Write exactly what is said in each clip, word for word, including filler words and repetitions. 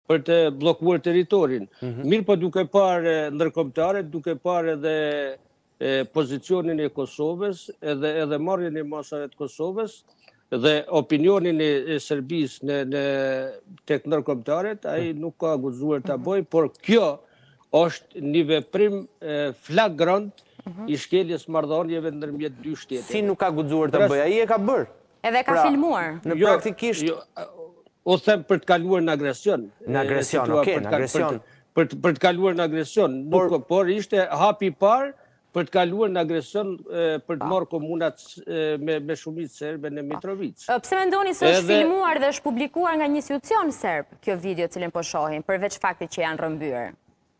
për të bllokuar territorin. Mirë po duke parë ndërkombëtarët, duke parë edhe pozicionin e Kosovës, edhe edhe marrjen e masave të Kosovës dhe opinionin e Serbisë në, në tek ndërkombëtarët, ai nuk ka guxuar ta bëjë, por kjo është një veprim flagrant i shkeljes marrëdhënieve ndërmjet dy shteteve. Si nuk ka guxuar ta bëjë? Ai e ka bërë. Edhe ka filmuar. Në praktikisht o them për të kaluar në agresion. Në agresion, okej, në agresion. Për për të kaluar në agresion, nuk, por ishte hapi i parë për të kaluar në agresion për të marrë komunat me me shumicë serbe në Mitrovic. Pse mendoni se është filmuar dhe është publikuar nga një institucion serb kjo video cilën po shohim, përveç faktit që janë rrëmbyer?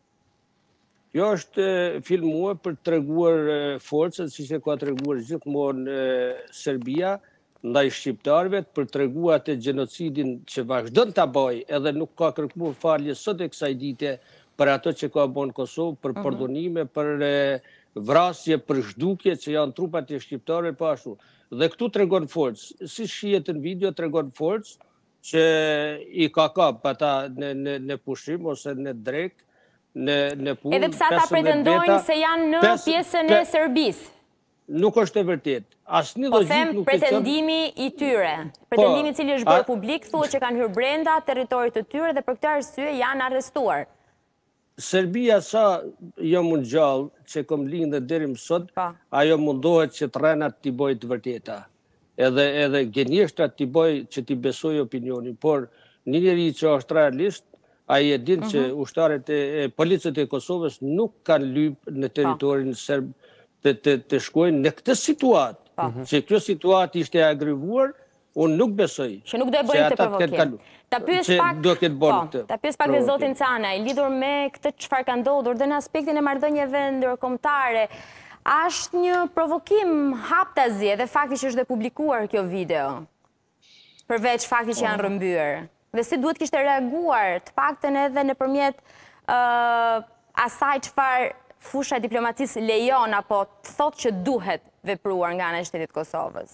Kjo është filmuar për të treguar forcën, siç e ka treguar gjithmonë Serbia ndaj shqiptarëve, për të treguar atë gjenocidin që vazhdon ta bëjë, edhe nuk ka kërkuar falje sot e kësaj dite për ato që ka bën Kosovë, për pardonime, për vrasje, për zhdukje që janë trupat e shqiptarëve po ashtu. Dhe këtu tregon forcë, si shihet në video tregon forcë që i ka kap ata në në në pushim ose në drek, në në punë. Edhe pse ata pretendojnë se janë në pjesën e Serbisë. Nuk është e vërtet. Asnjë logjik nuk ka. Po them pretendimi i tyre. Pretendimi i cili është bërë publik thuhet që kanë hyrë brenda territorit të tyre dhe për këtë arsye janë arrestuar. Serbia sa jo mund gjallë që kom lindë deri më sot, ajo mundohet që të rrenat t'i bëjë të vërteta. Edhe edhe gënjeshtrat t'i bëjë që t'i besojë opinionin, por një njeri që është realist, ai e din që ushtarët e policët e Kosovës nuk kanë lyp në territorin serb të, të, të shkojnë në këtë situatë, që kjo situatë ishte agrevuar, unë nuk besoj. Që nuk do e bëjnë këtë provokim. Ta pyes pak, po, ta pyes pak dhe zotin Canaj, lidhur me këtë çfarë ka ndodhur dhe në aspektin e marrëdhënieve ndërkombëtare, është një provokim haptazi edhe fakti që është dhe publikuar kjo video, përveç faktit që janë rrëmbyer. Dhe si duhet kishte reaguar të paktën edhe nëpërmjet uh, asaj çfarë fusha e diplomacisë lejon apo të thotë që duhet vepruar nga ana e shtetit Kosovës?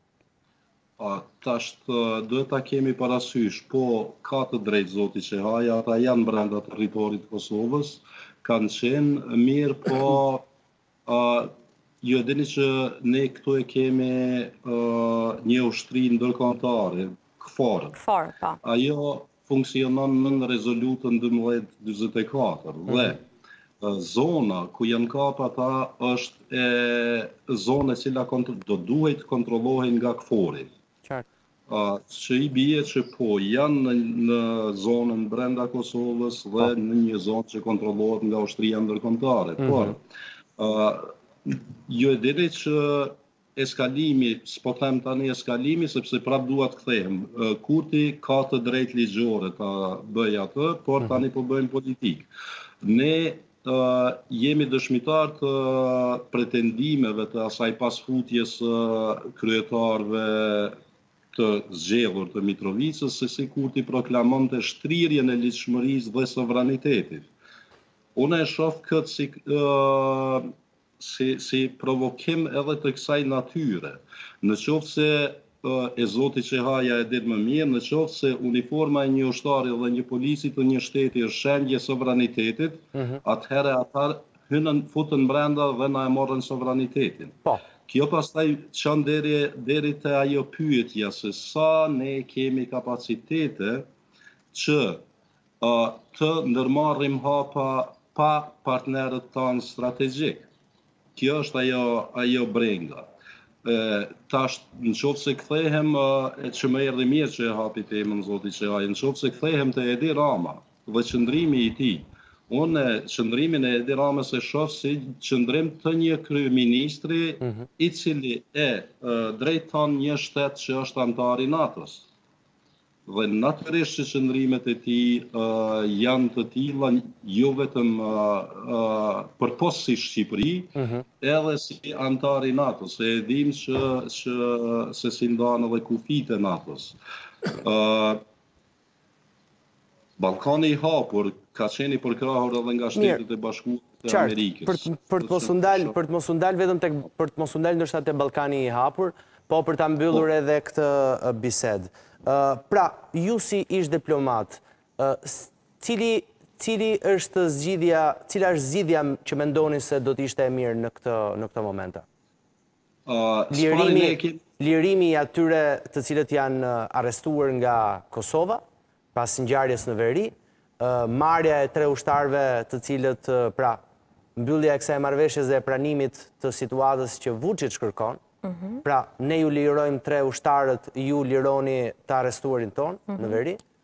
Tash duhet ta kemi parasysh, po ka të drejtë zoti Çehaja, ata janë brenda territorit të Kosovës, kanë qenë mirë, po uh, ju e dini që ne këtu e kemi uh, një ushtri ndërkombëtare, KFOR. KFOR, po. Ajo funksionon në rezolutën dymbëdhjetë dymbëdhjetë e katër dhe zona ku janë kap ata është e zona e cila do duhet kontrollohen nga KFOR-i. Uh, që i bie që po janë në, në zonën brenda Kosovës dhe në një zonë që kontrollohet nga ushtria ndërkombëtare. Mm -hmm. Por, uh, ju e dini që eskalimi, s'po them tani eskalimi, sepse prap dua të kthehem. Uh, Kurti ka të drejtë ligjore ta bëjë atë, por tani po bëjmë politik. Ne Uh, jemi dëshmitar të uh, pretendimeve të asaj pasfutjes uh, kryetarëve të zgjedhur të Mitrovicës, se si Kurti proklamonte shtrirjen e ligjshmërisë dhe sovranitetit. Unë e shoh këtë si, uh, si, si provokim edhe të kësaj natyre. Në qoftë se e zoti Çehaja e din më mirë, në qoftë se uniforma e një ushtari dhe një polici të një shteti është shenjë sovranitetit, mm -hmm. atëherë ata hynën futën brenda dhe na e morën sovranitetin. Po. Kjo pastaj çon deri deri te ajo pyetja se sa ne kemi kapacitete që uh, të ndërmarrim hapa pa partnerët tanë strategjik. Kjo është ajo ajo brenga. E, tash në qoftë se kthehem e që më erdhi mirë që e hapi temën zoti Çehaja, në qoftë se kthehem te Edi Rama dhe qëndrimi i tij, unë qëndrimin e Edi Ramës e shoh si qëndrim të një kryeministri mm -hmm. i cili e, e drejton një shtet që është antar i NATO-s. Dhe natyrisht që qëndrimet e tij uh, janë të tilla jo vetëm uh, uh, përpos si Shqipëri, mm -hmm. edhe si antar i NATO-s, se e dim që, që se si ndanë edhe kufit e NATO-s. Uh, Ballkani i hapur ka qenë i përkrahur edhe nga Shtetet e Bashkuara të Amerikës. Për, për të mos u ndal, për të mos u ndal vetëm tek për të mos u ndal ndoshta te Ballkani i hapur, po për ta mbyllur po. edhe këtë bisedë. Uh, pra, ju si ish diplomat, uh, Cili është zgjidhja, cila është zgjidhja që mendoni se do t'ishte e mirë në këtë momente? Lirimi i atyre të cilët janë arrestuar nga Kosova, pas ngjarjes në veri, marrja e tre ushtarëve të cilët, pra, mbyllja e kësaj marrëveshjes dhe pranimit të situatës që Vučić kërkon, pra, ne ju lirojmë tre ushtarët, ju lironi të arrestuarin ton në veri,